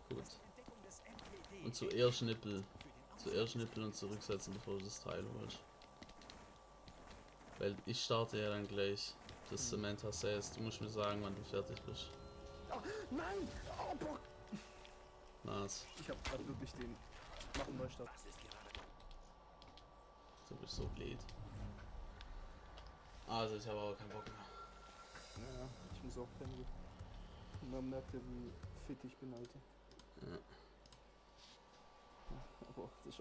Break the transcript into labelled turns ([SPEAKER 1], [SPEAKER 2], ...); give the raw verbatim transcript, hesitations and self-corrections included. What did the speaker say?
[SPEAKER 1] Gut. Und zuerst Nippel. Zuerst Nippel und zurücksetzen, bevor du das Teil holst. Weil ich starte ja dann gleich das Samantha Says. Du musst mir sagen, wann du fertig bist.
[SPEAKER 2] Oh, nein! Oh, boah.
[SPEAKER 1] Was?
[SPEAKER 2] Ich hab grad wirklich den... Mach einen Neustart.
[SPEAKER 1] Du bist so blöd. Also ich habe aber keinen Bock mehr.
[SPEAKER 2] Ja, ich muss auch pennen. Man merkt ja, wie fit ich bin, Alter.
[SPEAKER 1] Ja.
[SPEAKER 2] Aber das ist